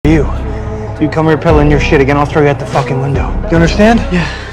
You come here peddling your shit again, I'll throw you out the fucking window. You understand? Yeah.